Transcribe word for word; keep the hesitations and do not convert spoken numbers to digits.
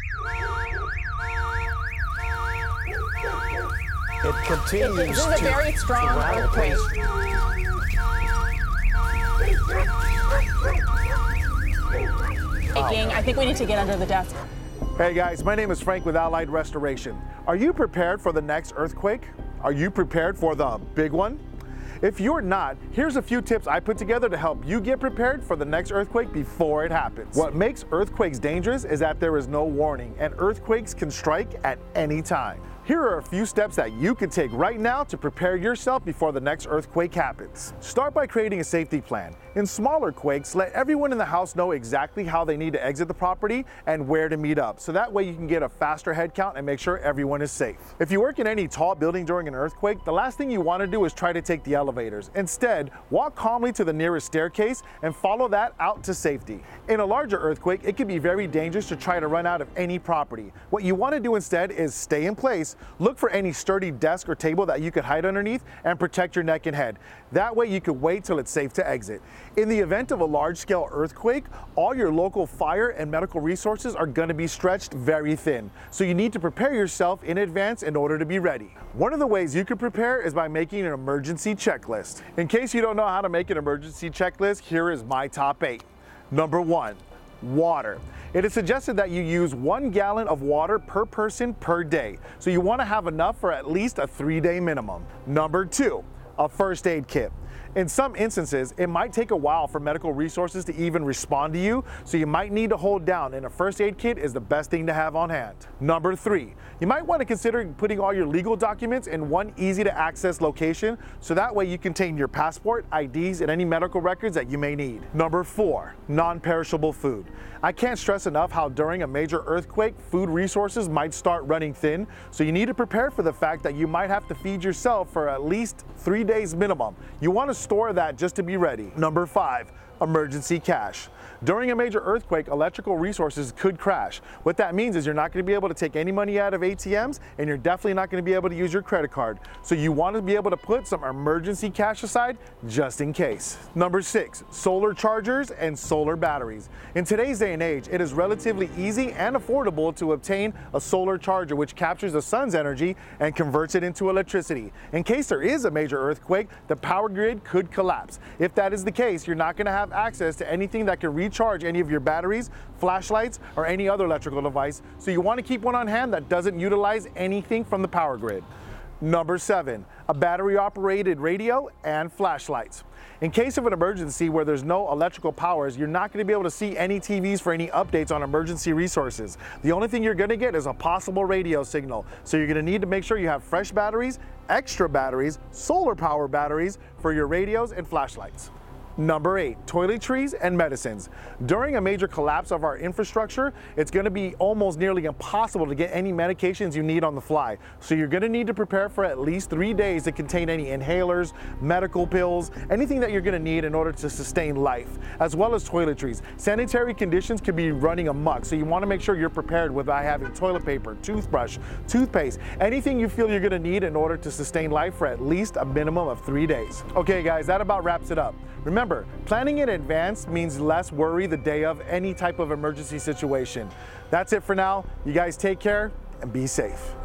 It continues This is a to very strong surround the earthquake. Shaking. I think we need to get under the desk. Hey guys, my name is Frank with Allied Restoration. Are you prepared for the next earthquake? Are you prepared for the big one? If you're not, here's a few tips I put together to help you get prepared for the next earthquake before it happens. What makes earthquakes dangerous is that there is no warning, and earthquakes can strike at any time. Here are a few steps that you can take right now to prepare yourself before the next earthquake happens. Start by creating a safety plan. In smaller quakes, let everyone in the house know exactly how they need to exit the property and where to meet up, so that way you can get a faster head count and make sure everyone is safe. If you work in any tall building during an earthquake, the last thing you want to do is try to take the elevators. Instead, walk calmly to the nearest staircase and follow that out to safety. In a larger earthquake, it can be very dangerous to try to run out of any property. What you want to do instead is stay in place, look for any sturdy desk or table that you could hide underneath, and protect your neck and head. That way you can wait till it's safe to exit. In the event of a large-scale earthquake, all your local fire and medical resources are going to be stretched very thin. So you need to prepare yourself in advance in order to be ready. One of the ways you can prepare is by making an emergency checklist. In case you don't know how to make an emergency checklist, here is my top eight. Number one, water. It is suggested that you use one gallon of water per person per day. So you want to have enough for at least a three-day minimum. Number two, a first aid kit. In some instances, it might take a while for medical resources to even respond to you, so you might need to hold down, and a first aid kit is the best thing to have on hand. Number three, you might want to consider putting all your legal documents in one easy to access location, so that way you contain your passport, I Ds, and any medical records that you may need. Number four, non-perishable food. I can't stress enough how during a major earthquake, food resources might start running thin, so you need to prepare for the fact that you might have to feed yourself for at least three days minimum. You want to store that just to be ready. Number five, emergency cash. During a major earthquake, electrical resources could crash. What that means is you're not going to be able to take any money out of A T Ms, and you're definitely not going to be able to use your credit card. So you want to be able to put some emergency cash aside just in case. Number six, solar chargers and solar batteries. In today's day and age, it is relatively easy and affordable to obtain a solar charger, which captures the sun's energy and converts it into electricity. In case there is a major earthquake, the power grid could collapse. If that is the case, you're not going to have access to anything that can recharge any of your batteries, flashlights, or any other electrical device, so you want to keep one on hand that doesn't utilize anything from the power grid. Number seven, a battery-operated radio and flashlights. In case of an emergency where there's no electrical powers, you're not going to be able to see any T Vs for any updates on emergency resources. The only thing you're going to get is a possible radio signal, so you're going to need to make sure you have fresh batteries, extra batteries, solar power batteries for your radios and flashlights. Number eight, toiletries and medicines. During a major collapse of our infrastructure, it's going to be almost nearly impossible to get any medications you need on the fly. So you're going to need to prepare for at least three days to contain any inhalers, medical pills, anything that you're going to need in order to sustain life, as well as toiletries. Sanitary conditions could be running amok, so you want to make sure you're prepared with by having toilet paper, toothbrush, toothpaste, anything you feel you're going to need in order to sustain life for at least a minimum of three days. Okay guys, that about wraps it up. Remember, planning in advance means less worry the day of any type of emergency situation. That's it for now. You guys take care and be safe.